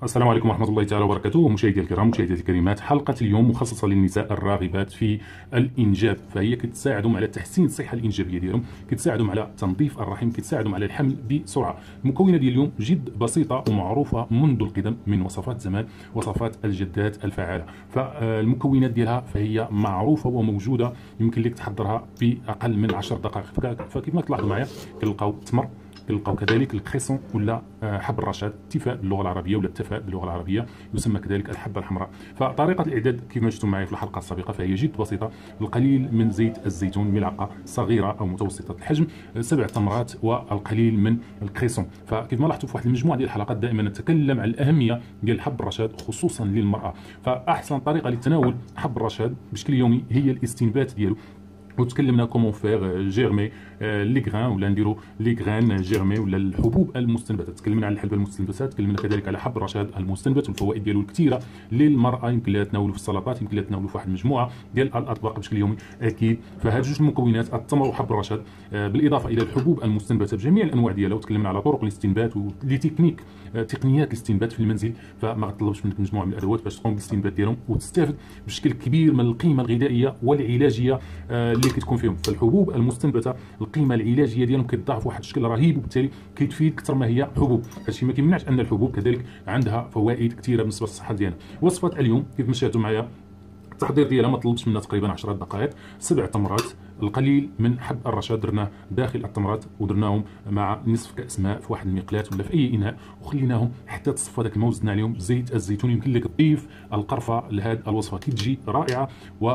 السلام عليكم ورحمة الله تعالى وبركاته. مشاهدي الكرام، مشاهداتي الكريمات، حلقة اليوم مخصصة للنساء الراغبات في الإنجاب، فهي كتساعدهم على تحسين الصحة الإنجابية ديالهم، كتساعدهم على تنظيف الرحم، كتساعدهم على الحمل بسرعة. المكونات ديال اليوم جد بسيطة ومعروفة منذ القدم من وصفات زمان، وصفات الجدات الفعالة. فالمكونات ديالها فهي معروفة وموجودة، يمكن لك تحضرها بأقل من 10 دقائق. فكيف ما تلاحظوا معايا كنلقاو التمر، كنلقاو كذلك الكريسون ولا حب الرشاد، التفاء باللغه العربيه ولا التفاء باللغه العربيه، يسمى كذلك الحبه الحمراء. فطريقه الاعداد كما شفتم معي في الحلقه السابقه فهي جد بسيطه. القليل من زيت الزيتون، ملعقه صغيره او متوسطه الحجم، 7 تمرات، والقليل من الكريسون. فكيف ما لاحظتوا في واحد المجموعه ديال الحلقات دائما نتكلم عن الاهميه ديال حب الرشاد خصوصا للمراه. فاحسن طريقه لتناول حب الرشاد بشكل يومي هي الاستنبات ديالو. وتكلمنا كومون فيغ جيرمي لي غران، ولا نديرو لي غران جيرمي، ولا الحبوب المستنبته. تكلمنا على الحبوب المستنبته، تكلمنا كذلك على حب الرشاد المستنبت والفوائد ديالو الكثيره للمراه، يمكن لها تناولوا في السلطات، يمكن لها تناولوا في واحد المجموعه ديال الاطباق بشكل يومي اكيد. فهاد جوج المكونات، التمر وحب الرشاد، بالاضافه الى الحبوب المستنبته بجميع الانواع ديالها، وتكلمنا على طرق الاستنبات ولي تكنيك، تقنيات الاستنبات في المنزل. فما غطلبش منك مجموعه من الادوات باش تقوم بالاستنبات ديالهم وتستافد بشكل كبير من القيمه الغذائيه والعلاجيه اللي كتكون فيهم. فالحبوب المستنبته القيمه العلاجيه ديالهم كتضاعف بواحد الشكل رهيب، وبالتالي كتفيد اكثر ما هي حبوب. هادشي ما كيمنعش ان الحبوب كذلك عندها فوائد كثيره بالنسبه للصحه ديالنا. وصفه اليوم كيف ما شاهدتوا معايا، التحضير ديالها ما طلبش منا تقريبا 10 دقائق. 7 تمرات، القليل من حب الرشاد درناه داخل التمرات، ودرناهم مع نصف كاس ماء في واحد المقلاة ولا في اي اناء، وخليناهم حتى تصفى داك الماء، وزدنا عليهم زيت الزيتون. يمكن لك تضيف القرفه لهذه الوصفه، كتجي رائعه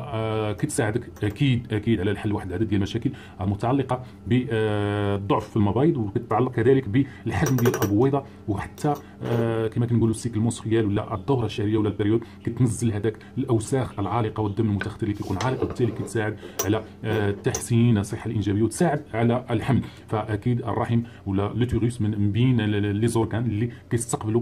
وكتساعدك اكيد على الحل واحد العدد ديال المشاكل المتعلقه بالضعف في المبيض، وكتتعلق كذلك بالحجم ديال البويضه، وحتى كما كنقولوا السيكل المونستريال ولا الدوره الشهريه ولا البريود، كتنزل هذاك الاوساخ العالقه والدم المتخثر اللي كيكون عالق، وبالتالي كتساعد على تحسين الصحه الانجابيه وتساعد على الحمل. فاكيد الرحم ولا لوتيروس من بين لي زورغان اللي كيستقبلوا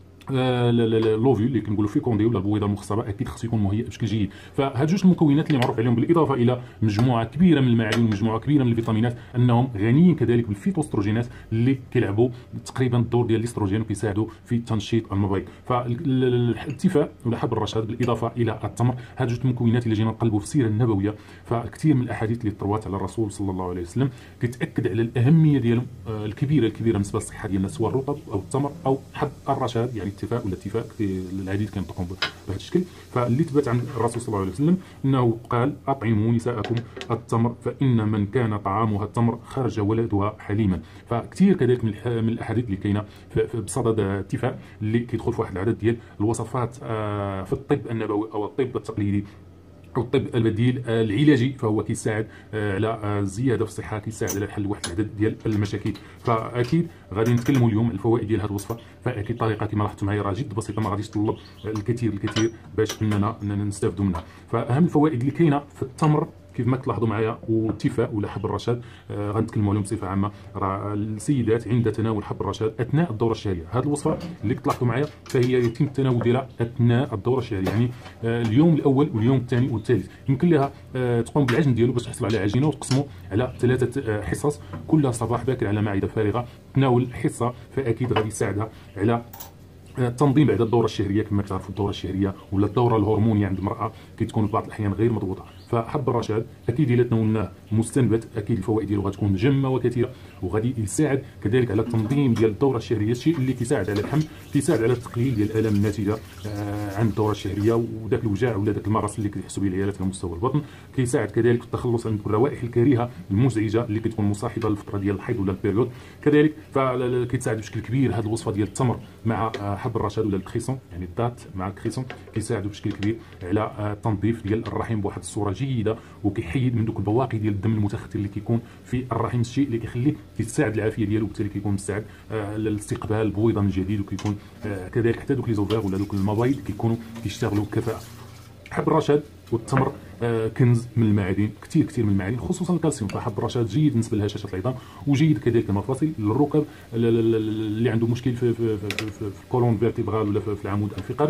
لوفيول اللي كنقولوا فيكوندي ولا البويضه المخصبه، اكيد خصو يكون مهيئ بشكل جيد. فهاد جوج المكونات اللي معروف عليهم، بالاضافه الى مجموعه كبيره من المعادن ومجموعه كبيره من الفيتامينات، انهم غنيين كذلك بالفيتوستروجينات اللي كيلعبوا تقريبا الدور ديال الاستروجين وكيساعدوا في تنشيط المبيض. فالاتفاء ولا حب الرشاد بالاضافه الى التمر، هاد جوج المكونات اللي جينا نقلبوا في السيره النبويه، فكثير من الاحاديث اللي تروات على الرسول صلى الله عليه وسلم كتاكد على الاهميه ديالهم الكبيره بالنسبه للصحه ديالنا، سواء الرطب او التمر او حب الرشاد، يعني الاتفاق ولا اتفاق العديد كينطقوا بهذا الشكل. فاللي ثبت عن الرسول صلى الله عليه وسلم انه قال: اطعموا نساءكم التمر فان من كان طعامها التمر خرج ولدها حليما. فكثير كذلك من الاحاديث اللي كاينه بصدد اتفاق اللي كيدخل في واحد العدد ديال الوصفات في الطب النبوي او الطب التقليدي او الطب البديل العلاجي، فهو كيساعد على الزياده في الصحه، كيساعد على حل واحد العدد ديال المشاكل. فاكيد غادي نتكلموا اليوم على الفوائد ديال هذه الوصفه. فاكيد طريقه كما لاحظتوا معايا راه جد بسيطه، ما غاديش تطلب الكثير باش اننا نستافدوا منها. فاهم الفوائد اللي كاينه في التمر كيف ما تلاحظوا معايا والتفاء ولا حب الرشاد، غنتكلموا عليهم بصفه عامه. راه السيدات عند تناول حب الرشاد اثناء الدوره الشهريه، هذه الوصفه اللي تلاحظوا معايا فهي يتم التناول ديالها اثناء الدوره الشهريه، يعني اليوم الاول واليوم الثاني والثالث. يمكن لها تقوم بالعجن ديالو باش تحصل على عجينه، وتقسموا على 3 حصص، كل صباح باكر على معده فارغه تناول حصه، فاكيد غادي يساعدها على التنظيم بعد الدوره الشهريه. كما كتعرفوا الدوره الشهريه ولا الدوره الهرمونيه عند المراه كتكون في بعض الاحيان غير مضبوطه. فحب الرشاد اكيد الا تناولناه مستنبت اكيد الفوائد ديالو غتكون جمه وكثيره، وغادي يساعد كذلك على التنظيم ديال الدوره الشهريه، الشيء اللي كيساعد على الحمل، كيساعد على التقليل ديال الالام الناتجه عن الدوره الشهريه وداك الوجاع ولا داك المغص اللي كيحسوا به العيالات على مستوى البطن. كيساعد كذلك في التخلص عن الروائح الكريهه المزعجه اللي كتكون مصاحبه للفتره ديال الحيض ولا البيريود. كذلك فكيتساعد بشكل كبير هذه الوصفه ديال التمر مع حب الرشاد ولا الكريسون، يعني الدات مع الكريسون، كيساعدوا بشكل كبير على التنظيف ديال الرحم بواحد الصوره جيده، وكيحيد من دوك البواقي ديال الدم المتخثر اللي كيكون في الرحم، الشيء اللي كيخليه كيساعد العافيه ديالو، وبالتالي كيكون مستعد لاستقبال البويضه من جديد، وكيكون كذلك حتى دوك لي زوفير ولا دوك المبايض كيكونوا كيشتغلوا بكفاءه. حب الرشاد والتمر كنز من المعادن، كثير من المعادن، خصوصا الكالسيوم. فحب الرشاد جيد بالنسبه لهشاشه العظام، وجيد كذلك المفاصل، للركب اللي عنده مشكل في الكولون فيرتيبرال ولا في العمود الفقري.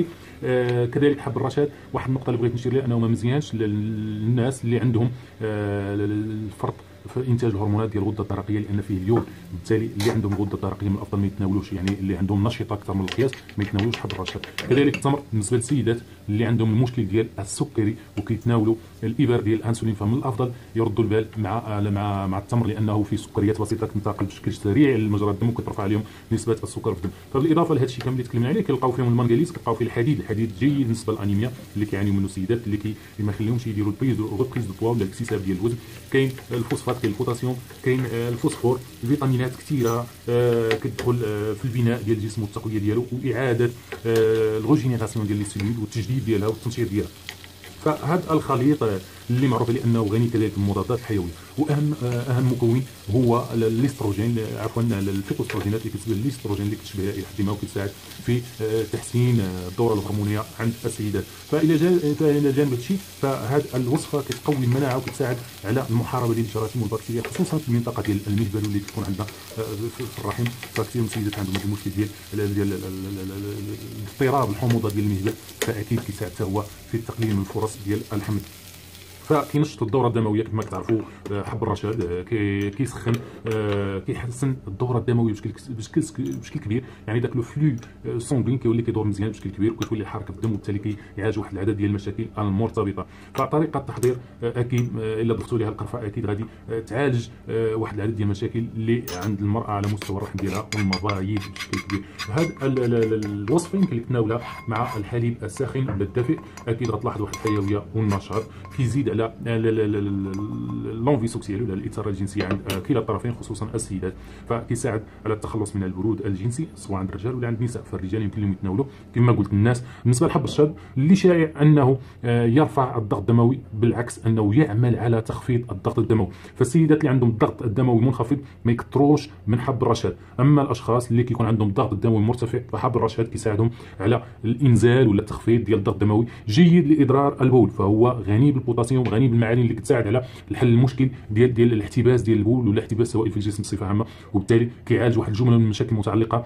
كذلك حب الرشاد واحد النقطه اللي بغيت نشير لها، انه ما مزيانش للناس اللي عندهم الفرط في انتاج الهرمونات ديال الغده الدرقيه، لان فيه اليود. بالتالي اللي عندهم الغده الدرقيه من الافضل ما يتناولوش، يعني اللي عندهم نشيطه اكثر من القياس ما يتناولوش حب الرشاد. كذلك التمر بالنسبه للسيدات اللي عندهم المشكل ديال السكري وكيتناولوا الابر ديال الانسولين، فمن الافضل يردوا البال مع التمر، لانه فيه سكريات بسيطه كتنتقل بشكل سريع لمجرى الدم وكترفع عليهم نسبه السكر في الدم. فبالاضافه لهذا الشيء كامل اللي تكلمنا عليه، كنلقاو فيهم المنغليز، كنلقاو فيه الحديد. الحديد جيد بالنسبه للانيميا اللي كيعانيو منه السيدات، اللي ما يخليهمش يديروا البريز دو بوا ولا الاكتساب ديال الوزن. كاين الفوسفات، كاين البوتاسيوم، كاين الفوسفور، فيتامينات كثيره كتدخل في البناء ديال الجسم والتقويه ديالو، واعاده الغوجينيراسيون ديال لي سيلول والتجديد ديالها والتنشيط ديالها. فهذا الخليط اللي معروف لانه غني كذلك بالمضادات الحيويه، واهم مكون هو الاستروجين، عفوا الفيتوستروجينات اللي كتشبه الاستروجين اللي كتشبه الى حد ما وكتساعد في تحسين الدوره الهرمونيه عند السيدات. فالى جانب هذا الشيء، فهذه الوصفه كتقوي المناعه وكتساعد على المحاربه ديال الجراثيم والبكتيريا، خصوصا في المنطقه ديال المهبل اللي كتكون عندنا في الرحم. فكثير من السيدات عندهم هذا المشكل ديال الاضطراب الحموضه ديال المهبل، فاكيد كيساعد حتى هو في التقليل من الفرص ديال الحمل. فكينشط الدوره الدمويه كما كتعرفوا. حب الرشاد كيسخن، كيحسن الدوره الدمويه بشكل كبير، يعني داك لو فلو سونغين كيولي كيدور مزيان بشكل كبير، وكتولي الحركه في الدم، وبالتالي كيعالج واحد العدد ديال المشاكل المرتبطه. فطريقه التحضير اكيد الا ضفتوا لها القرفه اكيد غادي تعالج واحد العدد ديال المشاكل اللي عند المراه على مستوى الرحم ديالها والمبايض بشكل كبير. هاد الوصفه يمكن لك تناولها مع الحليب الساخن ولا الدافئ، اكيد غتلاحظ واحد الحيويه والنشاط. كيزيد على لونفي سوكسيال ولا الاثاره الجنسيه عند كلا الطرفين، خصوصا السيدات. فكيساعد على التخلص من البرود الجنسي سواء عند الرجال ولا عند النساء. فالرجال يمكن لهم يتناولوا كما قلت الناس. بالنسبه لحب الرشاد اللي شائع انه يرفع الضغط الدموي، بالعكس انه يعمل على تخفيض الضغط الدموي. فالسيدات اللي عندهم الضغط الدموي منخفض ما يكثروش من حب الرشاد. اما الاشخاص اللي كيكون عندهم الضغط الدموي مرتفع، فحب الرشاد كيساعدهم على الانزال ولا التخفيض ديال الضغط الدموي. جيد لاضرار البول، فهو غني بالبوتاسيوم، غني بالمعادن اللي كتساعد على الحل المشكل ديال الاحتباس ديال البول ولا احتباس السوائل في الجسم بصفه عامه، وبالتالي كيعالج واحد الجمله من المشاكل المتعلقه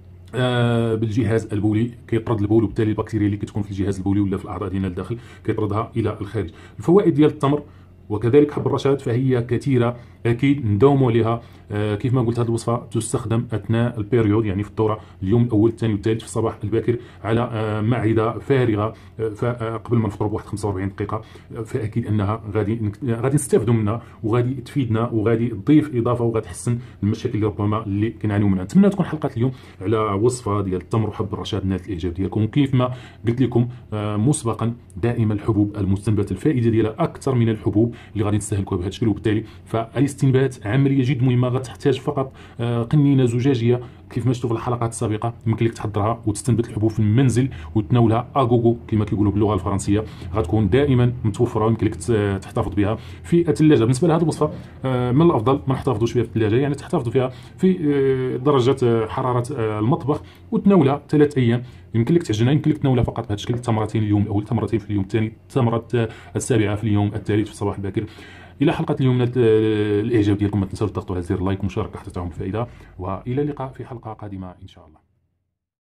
بالجهاز البولي. كيطرد البول، وبالتالي البكتيريا اللي كتكون في الجهاز البولي ولا في الاعضاء ديالنا الداخل كيطردها الى الخارج. الفوائد ديال التمر وكذلك حب الرشاد فهي كثيره، اكيد نداوموا عليها. كيف ما قلت هذه الوصفه تستخدم اثناء البيريود، يعني في الدوره اليوم الاول الثاني والثالث في الصباح الباكر على معده فارغه، قبل ما نفطروا بواحد 45 دقيقه. فاكيد انها غادي نستافدوا منها وغادي تفيدنا وغادي تضيف اضافه وغادي تحسن المشاكل اللي ربما اللي كنعانيو منها. نتمنى تكون حلقه اليوم على وصفه ديال التمر وحب الرشاد نالت الاعجاب ديالكم. وكيف ما قلت لكم مسبقا، دائما الحبوب المستنبته الفائده ديالها اكثر من الحبوب اللي غادي نستهلكوها بهذا الشكل، وبالتالي فالاستنبات عمليه جد مهمه. غتحتاج فقط قنينه زجاجيه كيف ما شفتوا في الحلقات السابقه. يمكن لك تحضرها وتستنبت الحبوب في المنزل وتناولها اغوغو كما كيقولوا باللغه الفرنسيه. غتكون دائما متوفره ويمكن لك تحتفظ بها في الثلاجه. بالنسبه لهذه الوصفه من الافضل ما نحتفظوش بها في الثلاجه، يعني تحتفظوا فيها في درجه حراره المطبخ وتناولها 3 ايام. يمكن لك تعجنها، يمكن لك تناولها فقط بهذا الشكل، تمرتين اليوم الاول، تمرتين في اليوم الثاني، تمره السابعه في اليوم الثالث في الصباح الباكر. الى حلقه اليوم نالت الاعجاب ديالكم، ما تنساوش تضغطوا على زر اللايك والمشاركه حتى تعم الفائده، والى اللقاء في حلقه قادمه ان شاء الله.